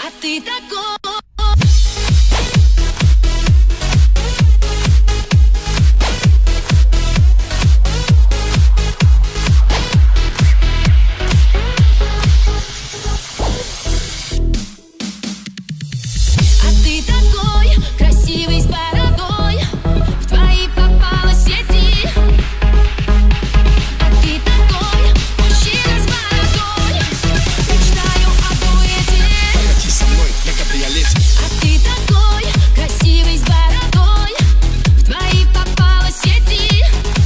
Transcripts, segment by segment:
ты такой. Красивый с бородой, в твои попала сети. А ты такой мужчина с бородой, мечтаю о дуэте. Прокатись со мной на кабриолете. А ты такой красивый с бородой, в твои попала сети.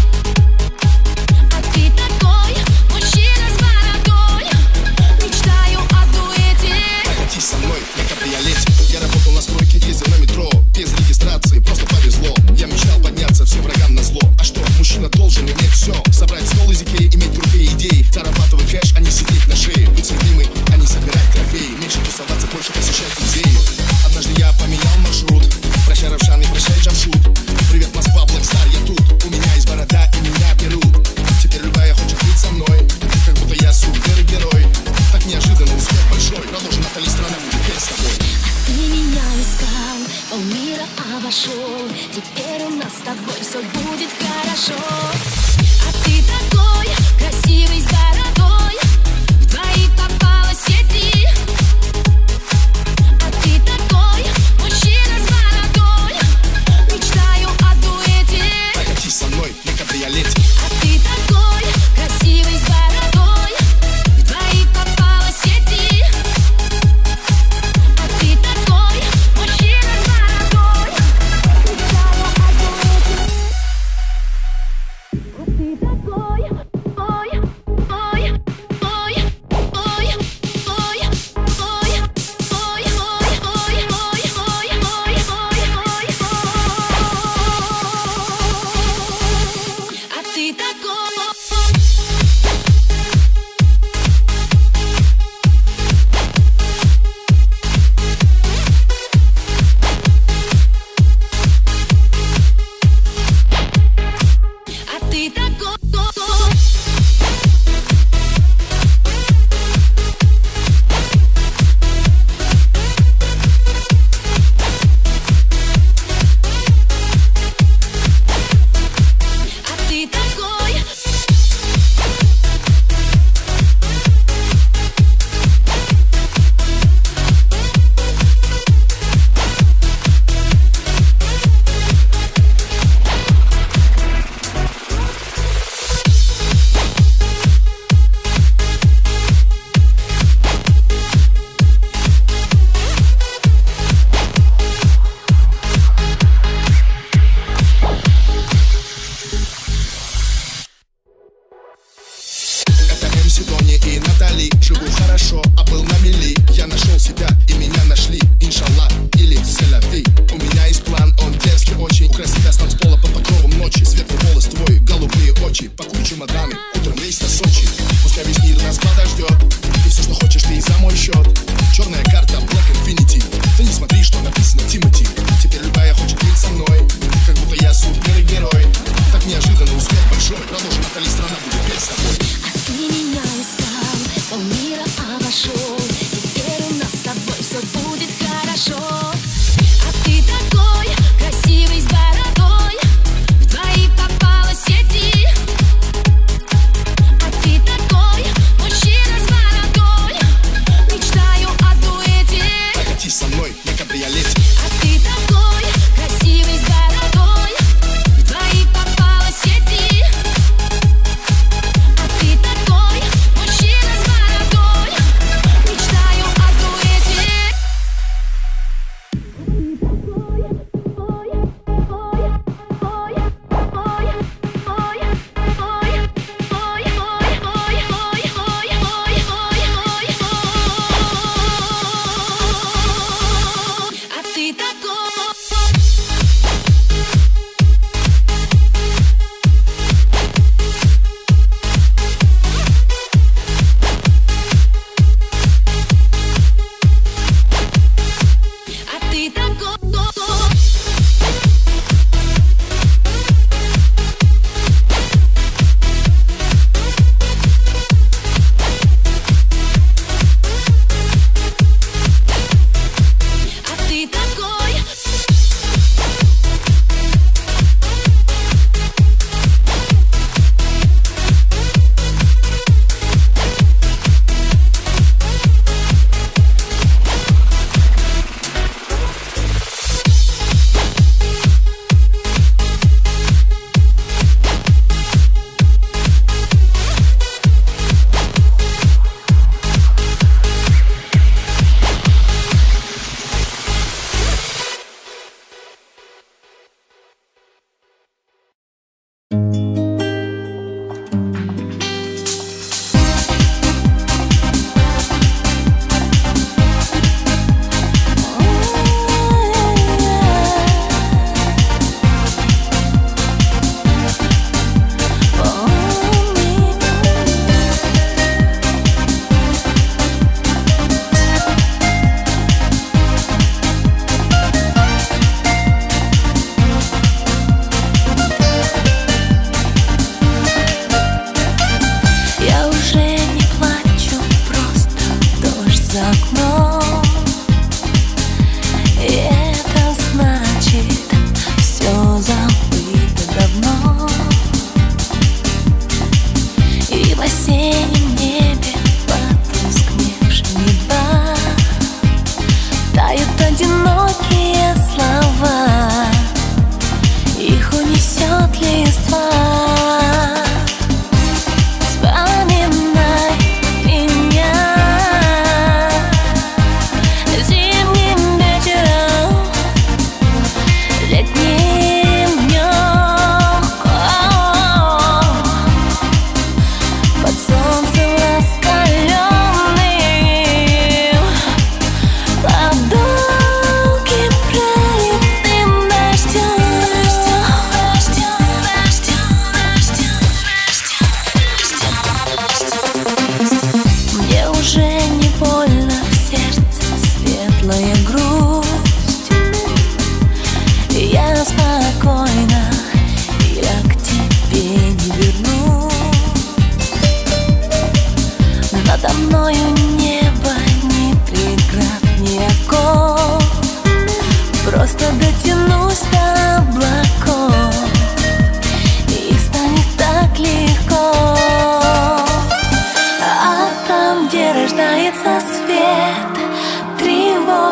А ты такой мужчина с бородой, мечтаю о дуэте. Прокатись со мной на кабриолете. Я работал на стройке, ездил на метро. Без регистрации, просто повезло. Я мечтал подняться всем врагам назло. А что, мужчина должен иметь все. Собрать стол из Икеи, иметь крутые идеи. Зарабатывать кэш, а не сидеть на шее. Быть любимой, а не собирать трофеи. Меньше тусоваться, больше посещать музеи. Однажды я поменял маршрут. Прощай, Равшан, и прощай, Джамшут. Привет, Москва, Блэкстар, я тут. У меня есть борода, и меня берут. Теперь любая хочет быть со мной. Как будто я супергерой. Так неожиданно успех большой. Проложен на столе, страна будет петь с тобой. Ты меня искал, полмира обошел. Теперь у нас с тобой все будет хорошо. А ты такой красивый с бородой, в твои попала сети. А ты такой мужчина с бородой, мечтаю о дуэте. Прокатись со мной на кабриолете. А ты такой красивый с бородой, в твои попала сети. А ты такой мужчина с бородой, мечтаю о дуэте.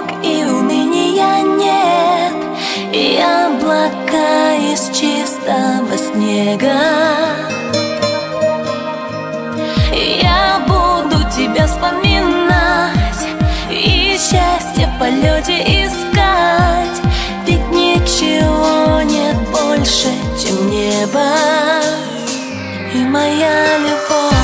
тревог и уныния нет, и облака из чистого снега. Я буду тебя вспоминать и счастье в полете искать, ведь ничего нет больше, чем небо и моя любовь.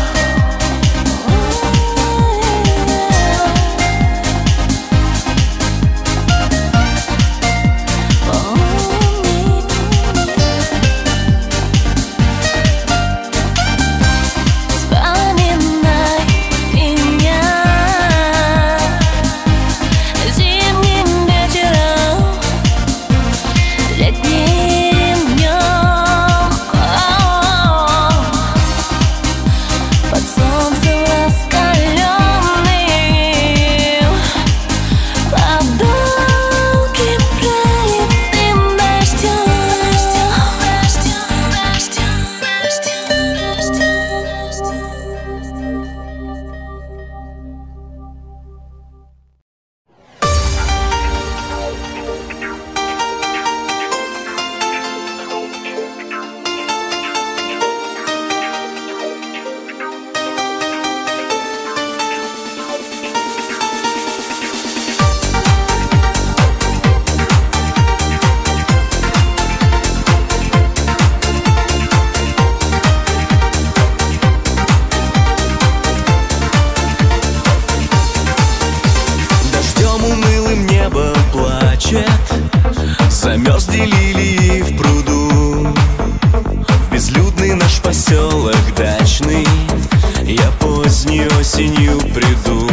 Замерзли лилии в пруду, в безлюдный наш поселок дачный я поздней осенью приду.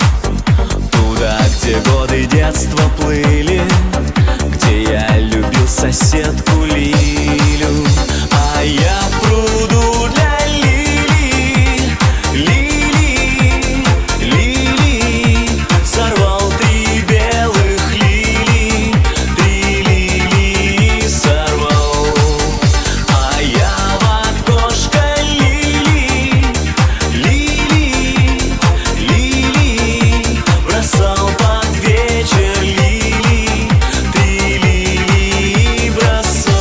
Туда, где годы детства плыли, где я любил соседку Лилю. А я в пруду для лилий, лилий, лилий сорвал 3 белых лилии, 3 лилии сорвал. А я в окошко лилий, лилий, лилий бросал под вечер лилии, 3 лилии бросал.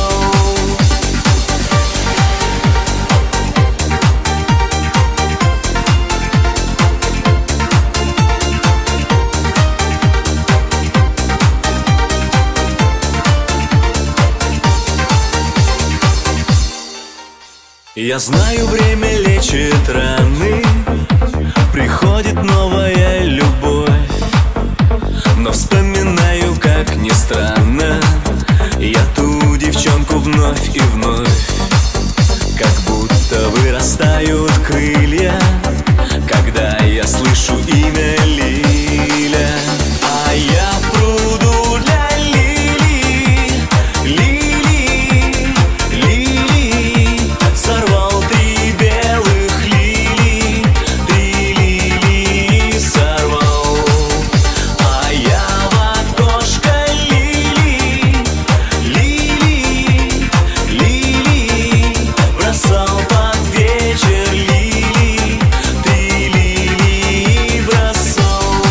Я знаю, время лечит раны, приходит новая любовь, но вспоминаю, как ни странно, я ту девчонку вновь и вновь. Как будто вырастают крылья, когда я слышу имя Лиля. А я в пруду для лилий, лилий, лилий сорвал 3 белых лилии, 3 лилии сорвал. А я в окошко лилий, лилий, лилий бросал под вечер лилии, 3 лилии бросал.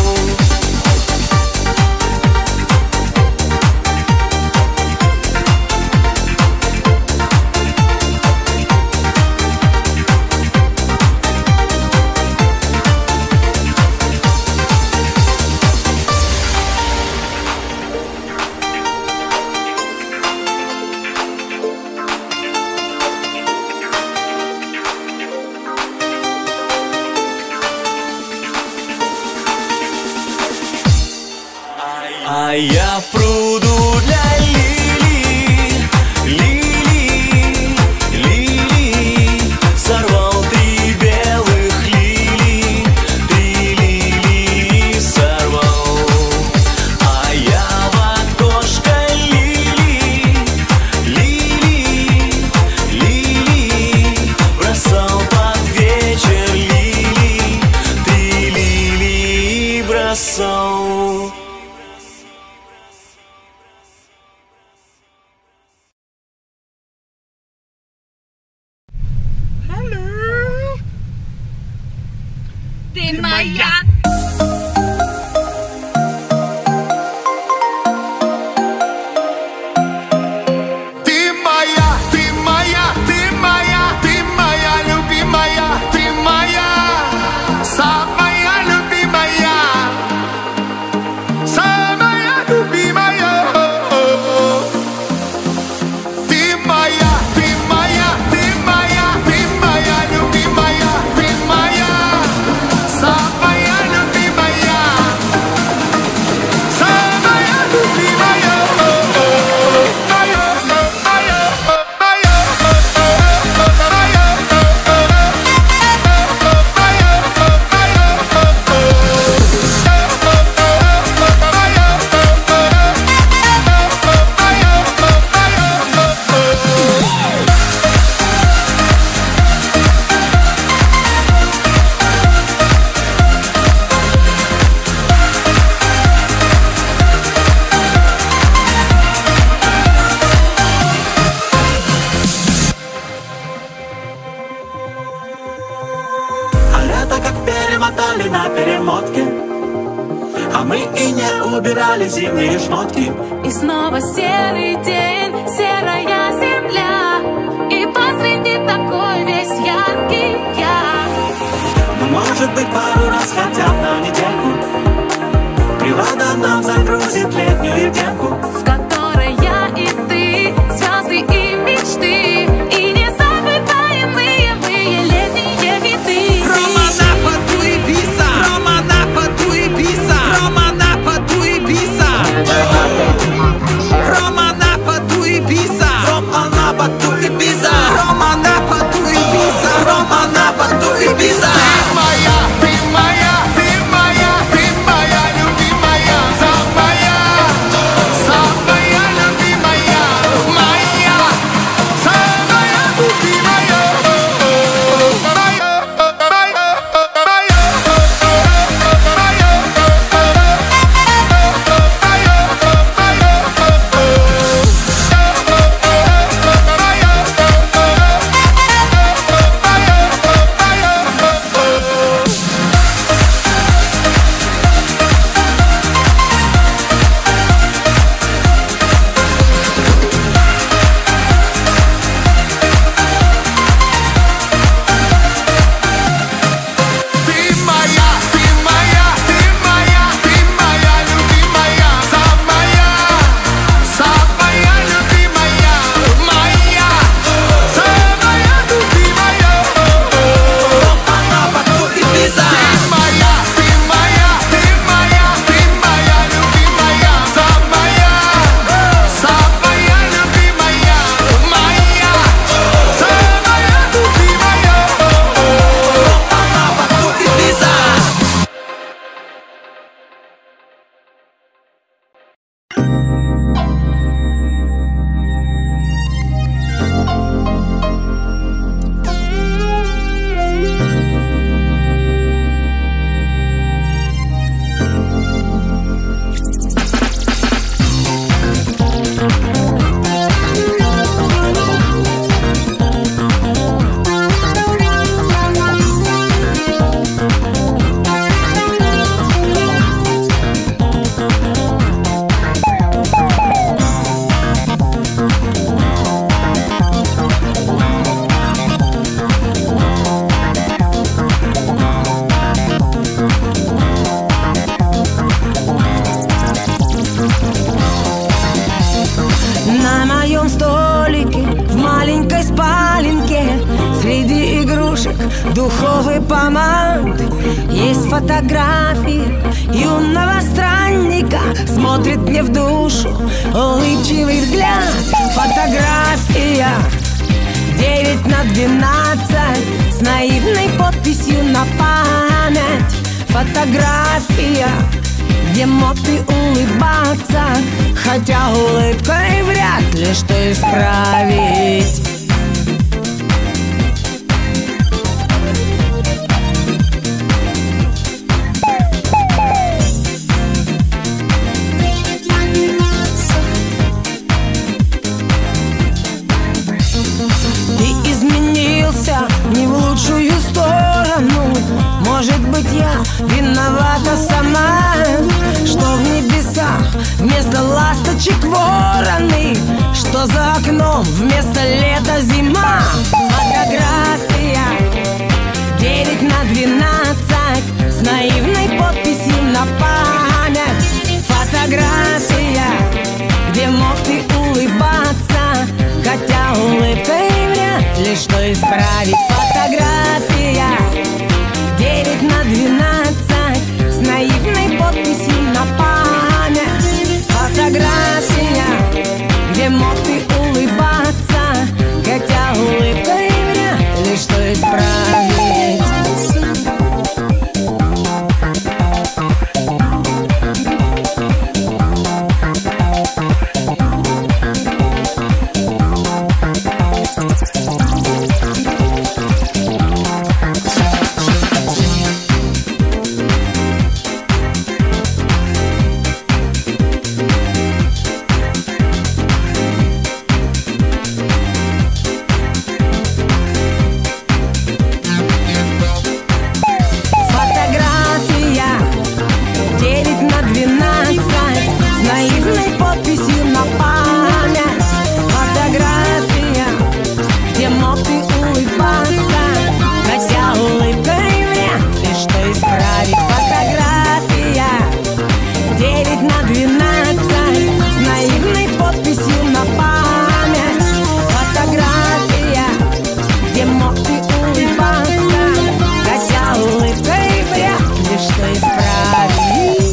А я в пруду для лилий, лилий, лилий сорвал 3 белых лилии, 3 лилии сорвал. А я в окошко лилий, лилий, лилий бросал под вечер лилии, 3 лилии бросал. Ты моя. Перемотали на перемотке, а мы и не убирали зимние шмотки. И снова серый день, серая земля, и посреди такой весь яркий я. Ну, может быть, пару раз хотя бы на недельку природа нам загрузит летнюю темку, в которой я и ты, звезды и мечты, и незабываемые мы летние хиты. Духовой помады есть фотографии юного странника, смотрит мне в душу улыбчивый взгляд. Фотография 9/12 с наивной подписью на память. Фотография, где мог ты улыбаться, хотя улыбкой вряд ли что исправить. Не в лучшую сторону. Может быть, я виновата сама, что в небесах вместо ласточек вороны, что за окном вместо лета зима. Фотография 9/12 с наивной подписью на память. Фотография, где мог ты улыбаться, хотя улыбкой вряд ли что исправить. Фотография 9/12 с наивной подписью на память. Фотография, на 12 с наивной подписью на память. Фотография, где мог ты улыбаться, хотя улыбкой вряд ли что исправить.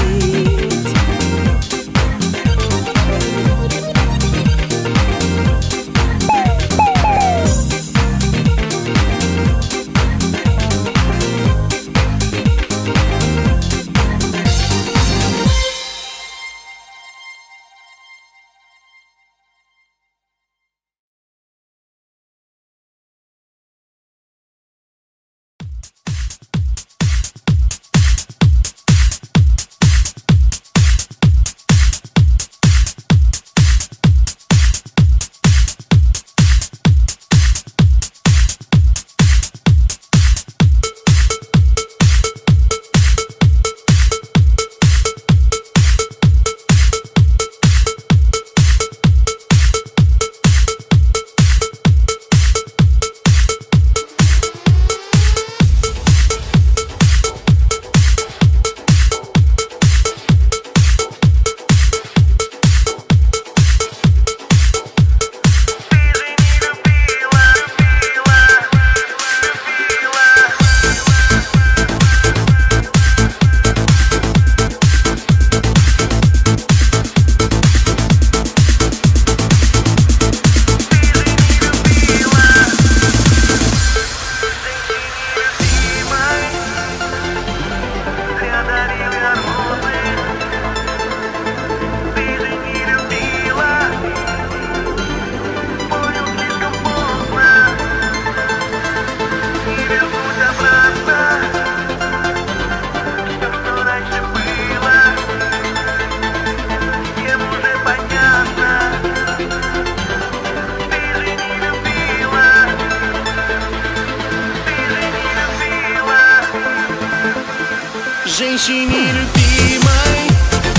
Женщине любимой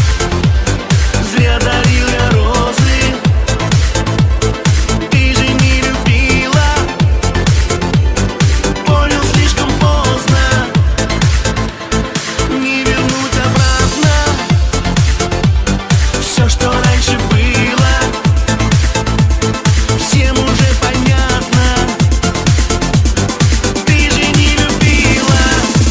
зря дарил я розы. Ты же не любила, понял слишком поздно. Не вернуть обратно все, что раньше было. Всем уже понятно. Ты же не любила.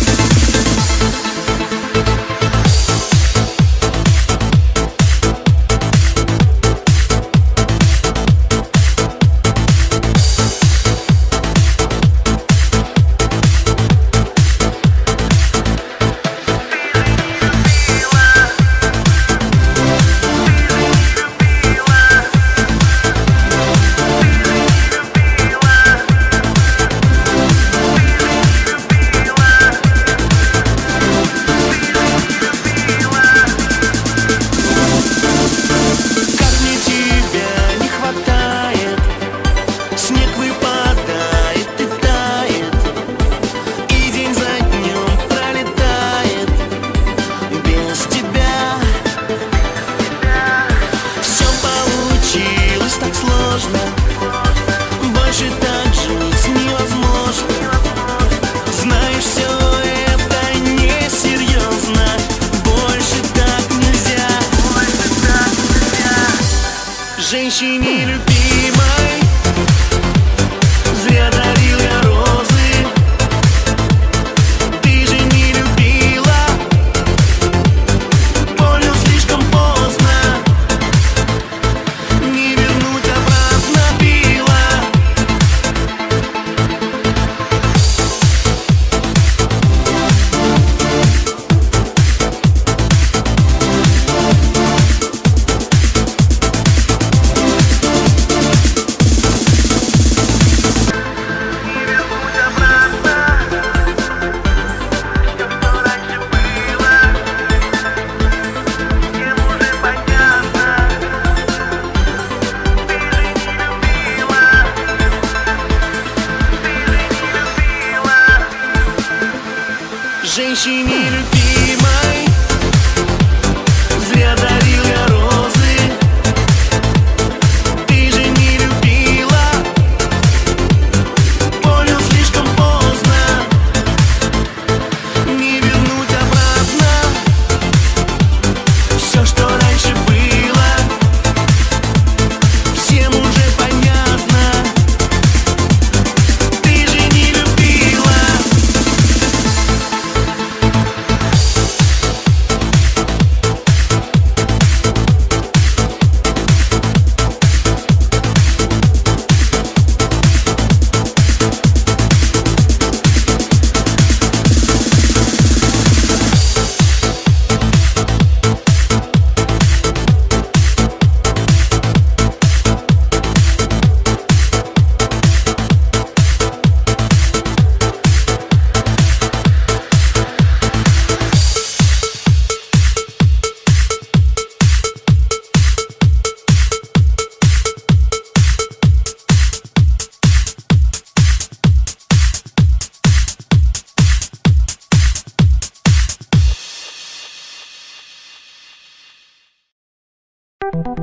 Больше так жить невозможно. Знаешь, все это несерьезно. Больше так нельзя. Женщине любимой зря дарил я розы. Ты же не любила, понял слишком поздно. Не вернуть обратно пила.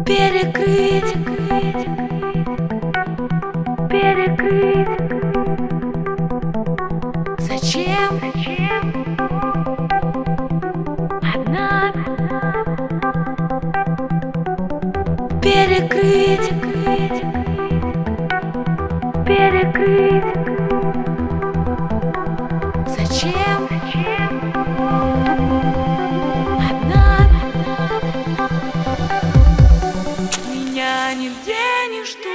перекрыть, перекрыть. Зачем? Одна. Перекрыть, перекрыть. Зачем? Одна. Меня нигде не ждут.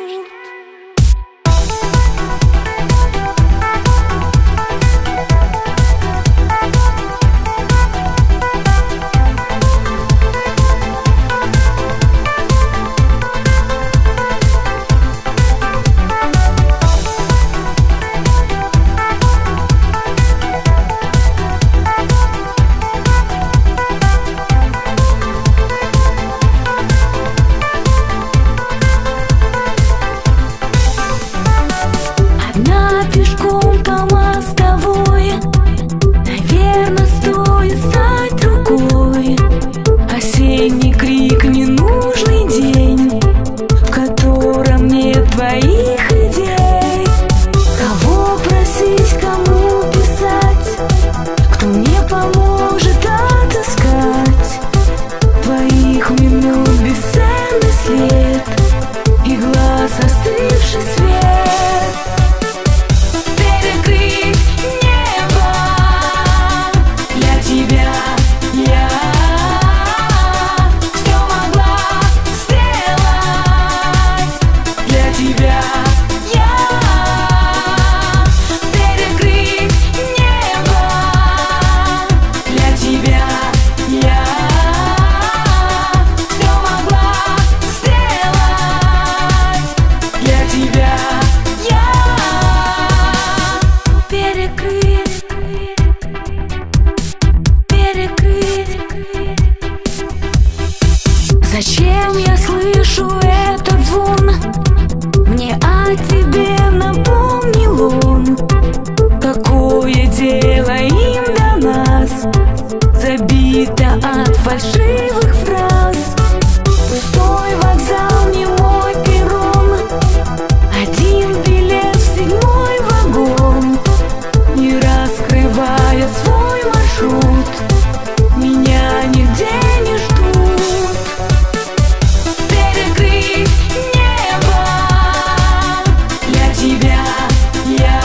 Зачем я слышу этот звон? Мне о тебе напомнил он. Какое дело им до нас? Забито от фальшивых фраз. Пустой вокзал, не мой перрон. Один билет в 7-й вагон. Не раскрывая свой маршрут, меня нигде не ждут. Перекрыть небо для тебя я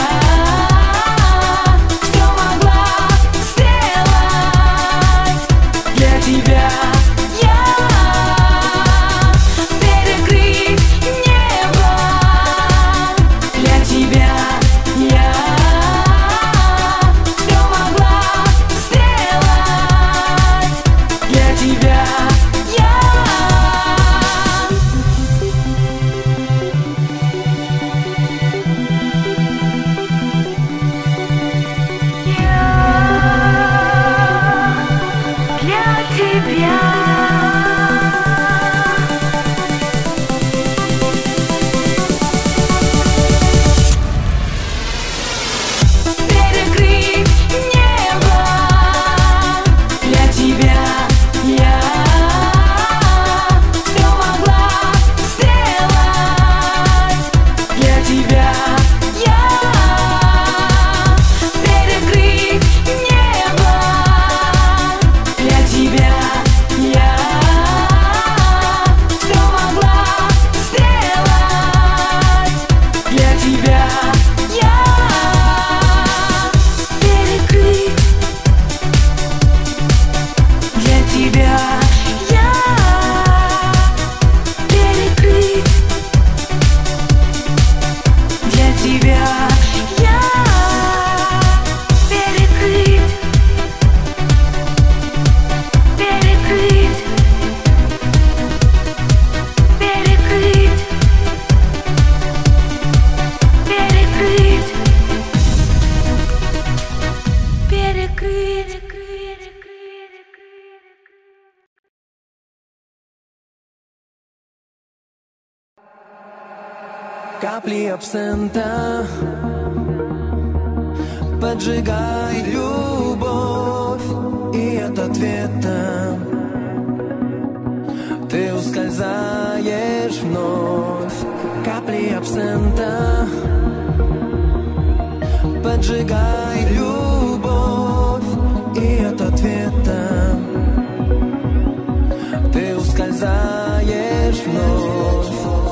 все могла сделать. Для тебя я перекрыть небо для тебя я все могла сделать. Для тебя я для тебя. Перекрыть небо для тебя я все могла сделать. Для тебя я перекрыть небо для тебя я все могла сделать. Для тебя я перекрыть. Для тебя я перекрыть. Для тебя я перекрыть. Перекрыть. Перекрыть. Перекрыть. Перекрыть. Капли абсента, поджигай любовь, и от ответа ты ускользаешь вновь. Капли абсента, поджигай любовь, и от ответа ты ускользаешь вновь.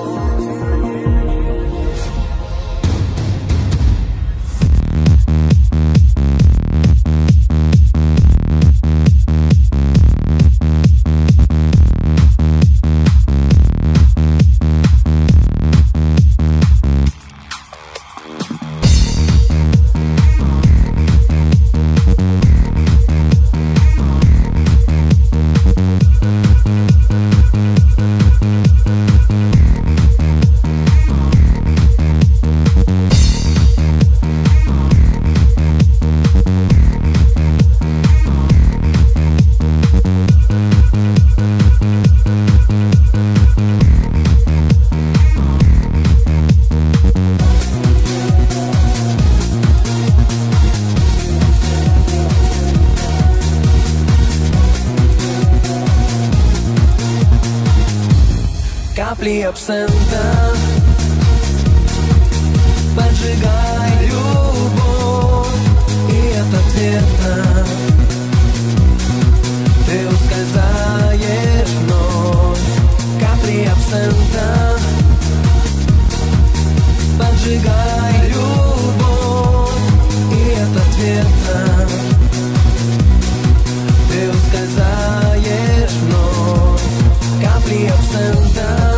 Капли абсента, поджигай любовь, и от ответа ты ускользаешь вновь. Капли абсента, поджигай любовь, и от ответа ты ускользаешь вновь. Капли абсента.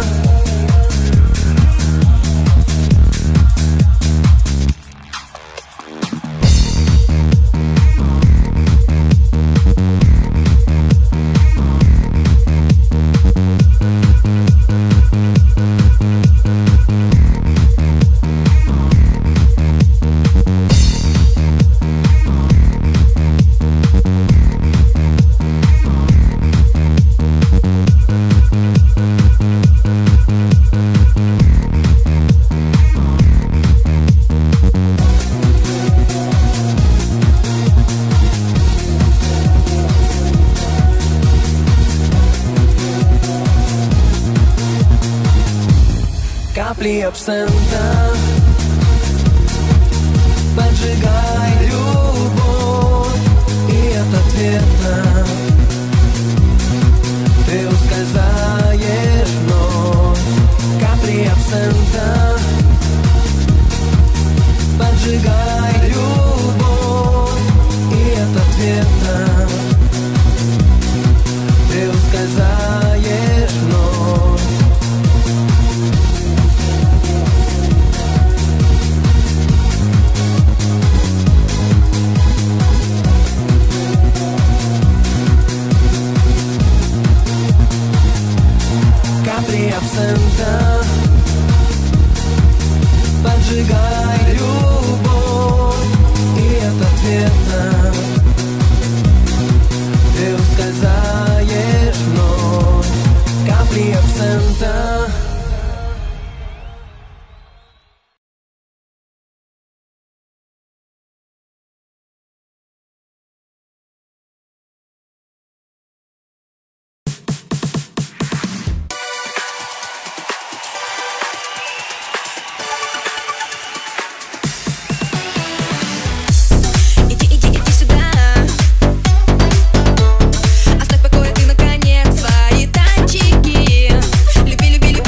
Капли абсента, поджигай любовь, и от ответа ты ускользаешь вновь. Капли абсента, поджигай любовь, и от ответа ты ускользаешь вновь. Капли абсента, поджигай любовь, и от ответа ты ускользаешь вновь. Капли абсента. Иди сюда, оставь в покое ты наконец свои танчики. Люби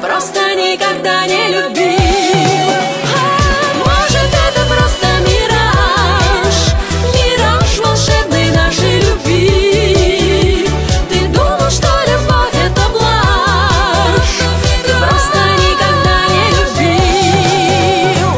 просто никогда не любил. Может, это просто мираж, мираж волшебной нашей любви. Ты думал, что любовь — это блажь, ты просто никогда не любил.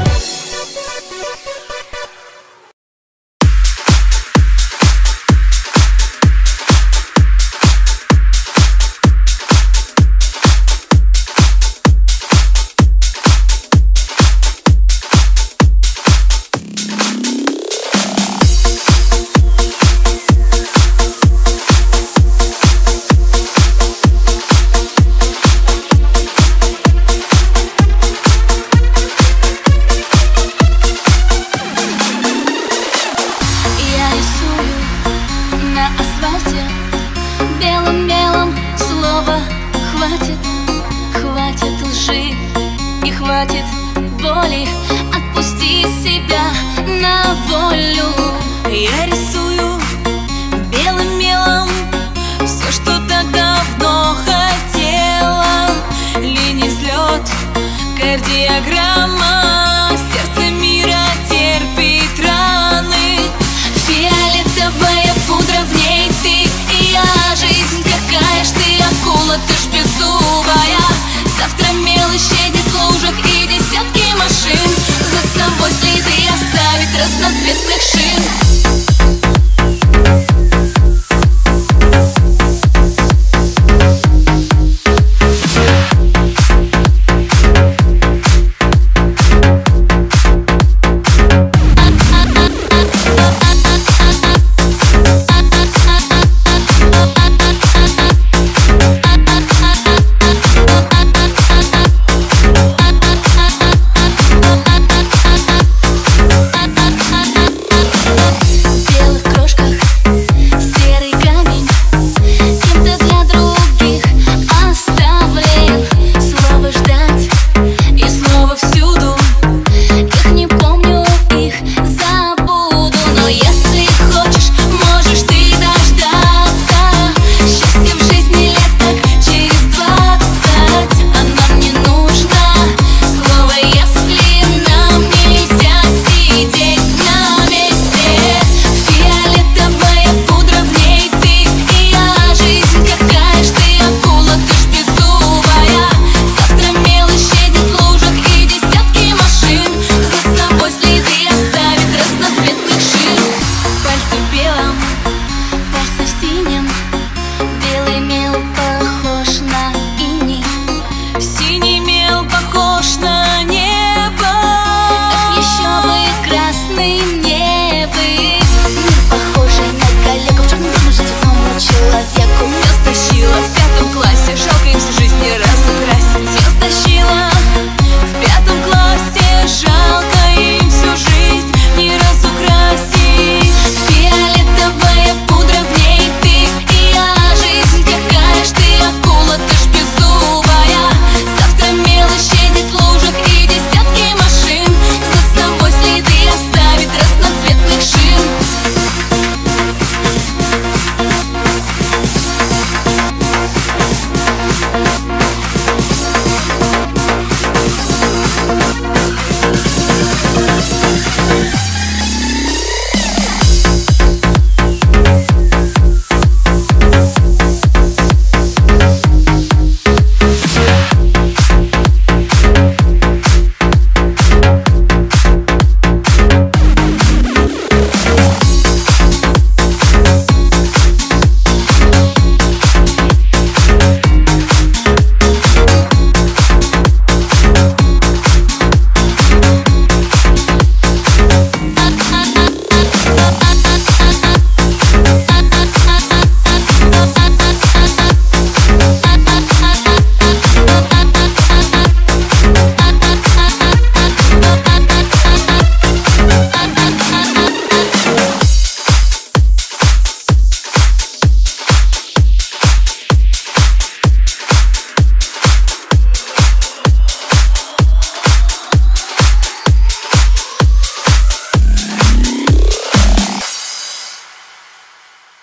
Белым мелом слова хватит, хватит лжи и хватит боли. Отпусти себя на волю. Я рисую белым мелом все, что так давно хотела. Линий взлет, кардиограмма, сердце мира терпит раны. Фиолетовая пудра, в ней ты и я. Жизнь какая ж ты акула, ты ж беззубая. Завтра мел исчезнет в лужах и десятки машин за собой следы оставит разноцветных шин.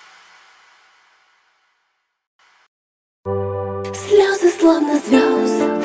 Слезы словно звезд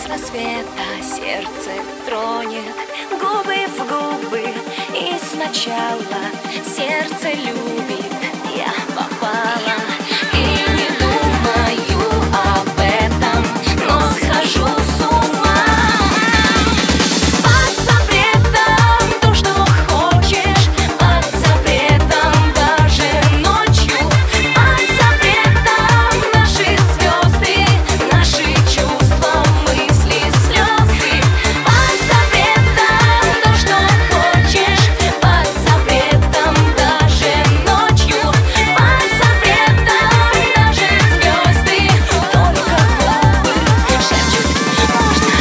рассвета сердце тронет губы в губы, и сначала сердце любит, я попала и не думаю об этом, но схожу с ума. Под запретом то, что хочешь, под запретом даже ночью, под запретом наши звезды, наши чувства, мысли, слезы. Под запретом то, что хочешь, под запретом даже ночью, под запретом даже звезды. Только губы шепчут можно.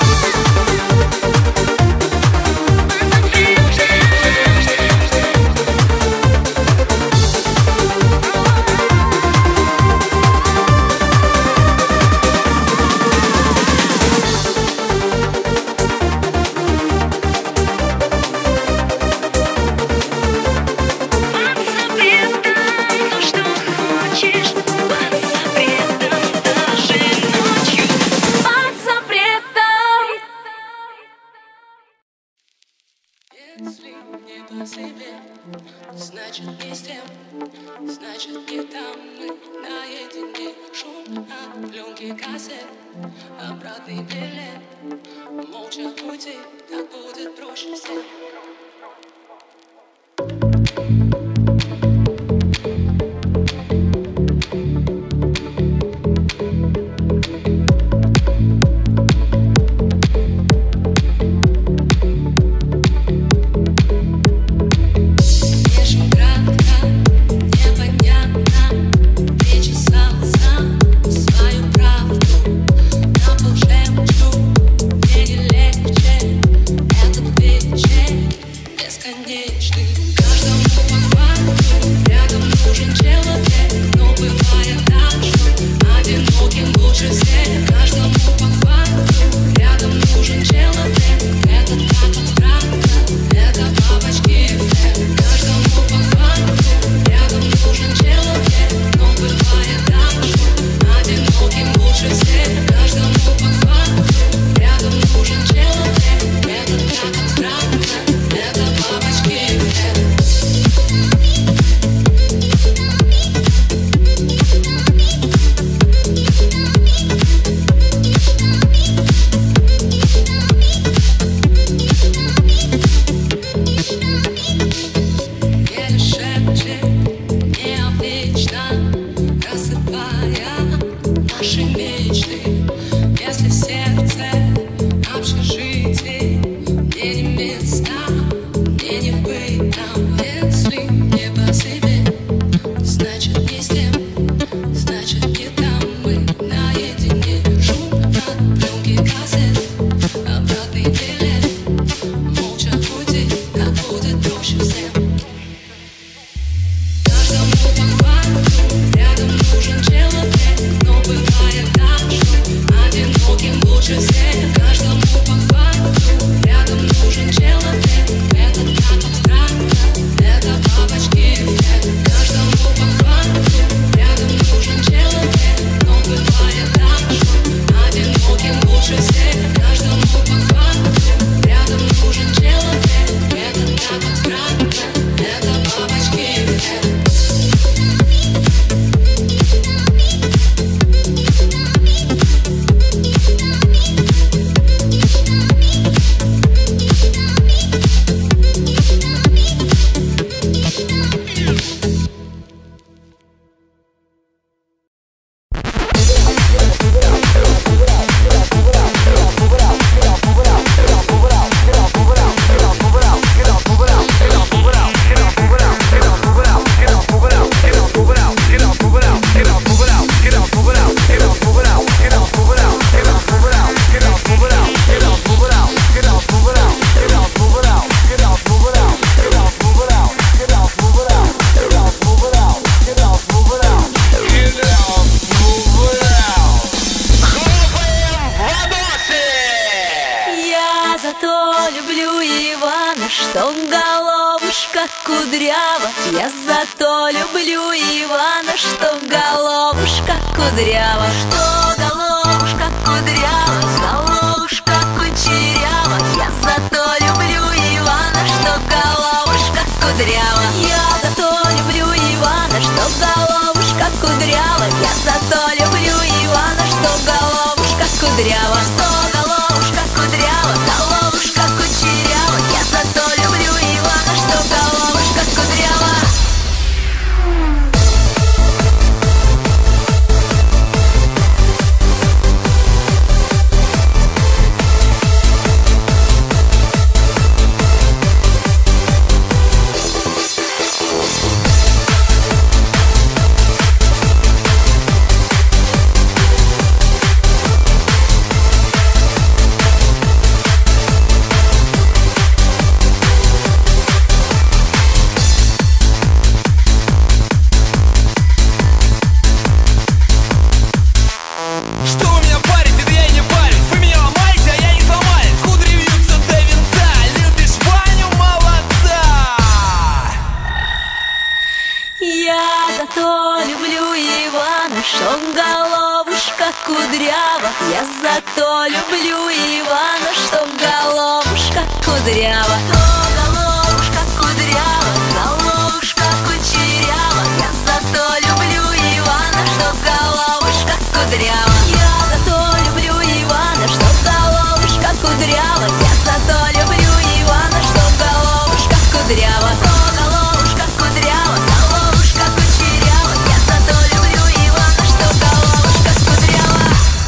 Под запретом то, что хочешь, под запретом даже ночью, под запретом. Если не по себе, значит не с тем, значит не там мы наедине. Шум от пленки кассет, обратный билет. Молча уйти, так будет проще всем. Пишем кратко, непонятно, причесал сам свою правду. На пол жемчуг, мне не легче, этот вечер бесконечный. Каждому по факту, рядом нужен человек, но бывает так, что одиноким лучше всех. Каждому по факту, рядом нужен человек, это так абстрактно, это бабочки эффект. Каждому по факту, рядом нужен человек, но бывает так, что одиноким лучше всех. Каждому по факту, рядом нужен человек, это так абстрактно, это бабочки эффект. Еле шепчет, не о вечном, рассыпая наши мечты. Если в сердце общежитие, мне не места, мне не быть там. Если не по себе, значит не с тем, значит не там мы наедине. Шум от пленки кассет, обратный билет. Молча уйти, так будет проще всем. Каждому по факту, рядом нужен человек, но бывает так, что одиноким лучше всех. Каждому по факту, рядом нужен человек, это так абстрактно, это бабочки эффект. Каждому по факту, рядом нужен человек, но бывает так, что одиноким лучше всех. Каждому по факту, рядом нужен человек, это так абстрактно, это бабочки эффект. Зато люблю Ивана, что головушка кудрява. Я зато люблю Ивана, что головушка кудрява. Что головушка кудрява, зато люблю Ивана, что головушка кудрява, что головушка кудрява, головушка кучерява. Я зато люблю Ивана, что головушка кудрява. Что у меня парится, да я и не парюсь. Вы меня ломаете, а я не сломаюсь. Кудри вьются до венца. Любишь Ваню, молодца. Я зато люблю Ивана, что головушка кудрява. Я зато люблю Ивана, что головушка кудрява. Головушка кудрява, головушка кучерява. Я зато люблю Ивана, что головушка кудрява. Я зато люблю Ивана, что головушка кудрява. Я зато люблю Ивана, что головушка кудрява. Головушка кудрява, головушка кучерява. Я зато люблю Ивана, что головушка кудрява.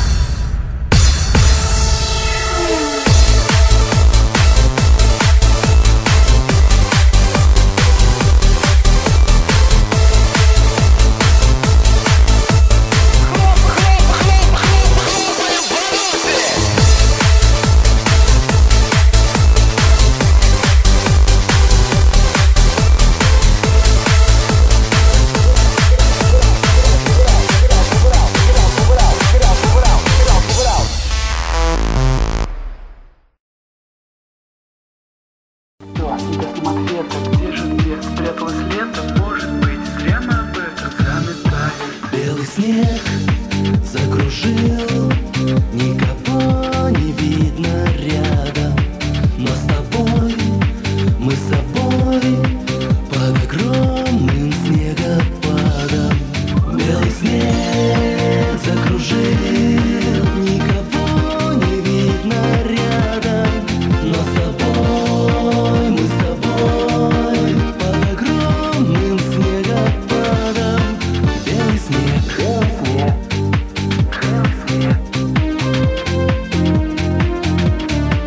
Самоцвета, где же ты спряталась лето? Может быть, зря мы об этом заметали. Белый снег закружил, никого не видно рядом. Но с тобой, мы с тобой, под огромным снегопадом. Белый снег закружил, никого не видно рядом. Но с тобой, мы с тобой, под огромным снегопадом. Белый снег, белый снег, белый снег.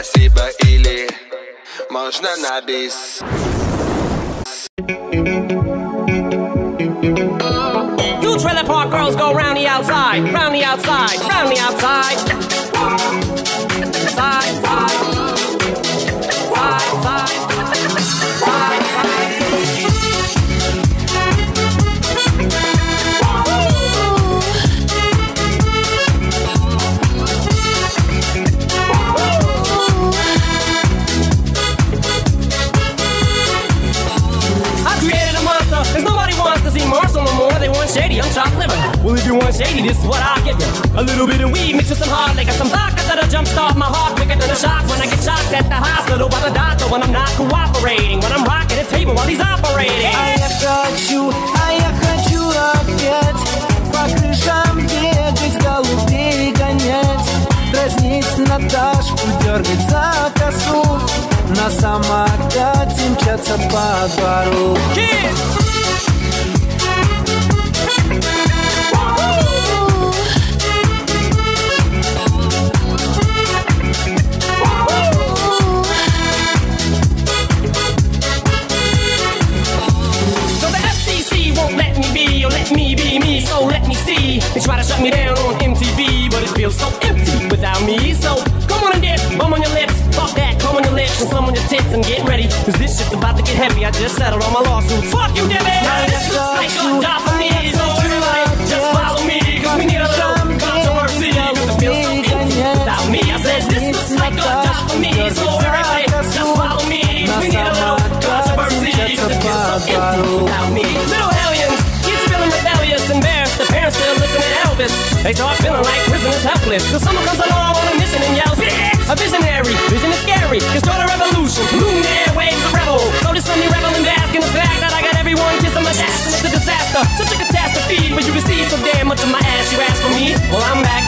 спасибо или можно на бис. Two trailer park girls go round the outside, round the outside, round the outside. Side, side, side, side, side, side. They want shady, I'm chopped liver. Well, if you want shady, this is what I'll give you. A little bit of weed mixed with some hard liquor, some vodka that'll jumpstart my heart quicker than a shock when I get shocked at the hospital by the doctor when I'm not cooperating, when I'm rocking the table while he's operating. А я хочу опять по крышам бегать, голубей гонять, дразнить Наташку, дергать за косу, на самокате мчаться по двору. So let me see. They try to shut me down on MTV, but it feels so empty without me. So come on and dip, bum on your lips, fuck that, come on your lips and some on your tits and get ready, cause this shit's about to get heavy. I just settled on my lawsuit. Fuck you, Debbie! This looks like a job for me, so everybody just follow me, cause we need a little controversy, cause it feels so empty without me. I said this looks like a job for me, so everybody just follow me, cause we need a little controversy, cause it feels so empty without me. Little hellions, kids feeling rebellious, embarrassed, the parents still listen to Elvis. They start feeling like prisoners helpless, cause someone comes along on a mission and yells, a visionary, vision is scary, can start a revolution, polluting the airwaves, a rebel. So this from me rebel and bask in the fact that I got everyone kissing my ass, and it's a disaster, such a catastrophe, but you receive so damn much of my ass, you ask for me, well I'm back,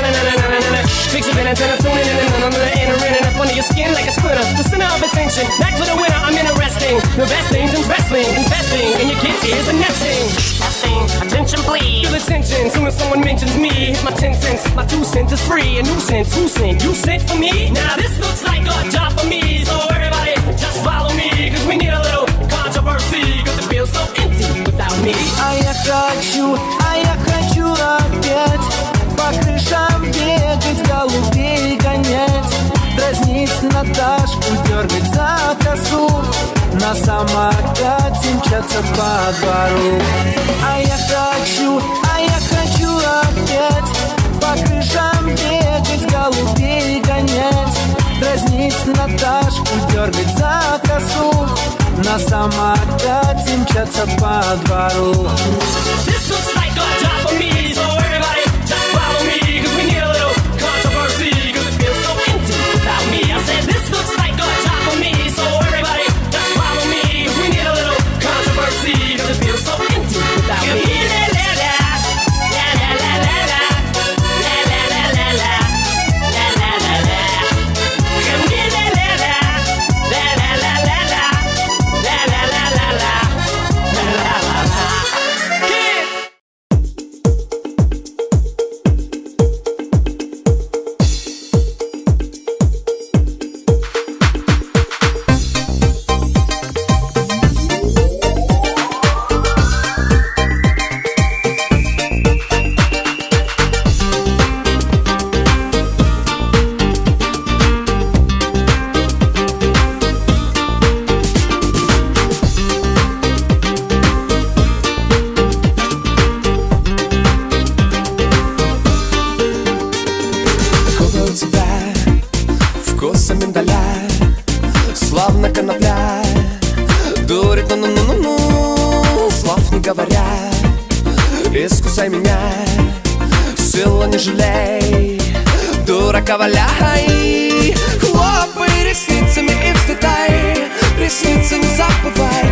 fix your antenna, tuning in and entering up under your skin like a splinter, the center of attention, back for the winner, I'm interesting, the best things in wrestling, investing in your kids' ears and nesting. Attention please, feel attention, soon as someone mentions me, here's my 10 cents, my 2 cents is free, a nuisance, who sent, you sent for me? Now this looks like a job for me, so everybody just follow me, cause we need a little controversy, cause it feels so empty without me. А я хочу опять по крышам бегать, голубей гонять, дразнить Наташку, дергать за косу, на самокате мчаться по двору. А я хочу опять по крышам бегать, голубей гонять, дразнить Наташку, дергать за косу, на самокате мчаться по двору. This looks like a job for me, so everybody just follow me, cause we need a little controversy, cause it feels so empty without me. I said this looks like a job for me, so everybody just follow me, cause we need a little controversy, cause it feels so empty without me. Искусай меня, сила не жалей, дурака валяй. Хлопай ресницами и взлетай, ресницы не забывай.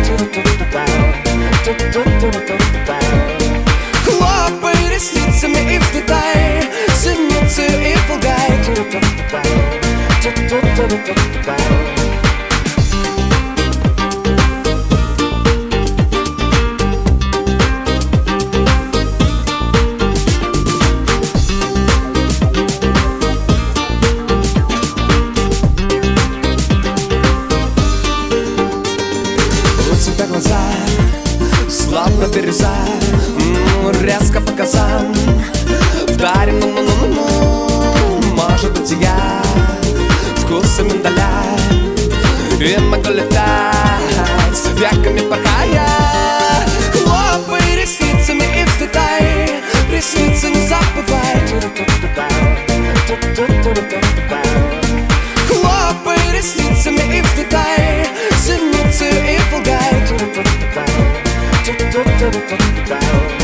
Хлопай ресницами и взлетай, синицу и пугай. плавно вырезай, резко по газам. Вдарим, может быть я вкусы миндаля. И могу летать с веками порхая. Хлопай ресницами и взлетай, ресницы не забывай. Хлопай ресницами и взлетай, синицу и пугай.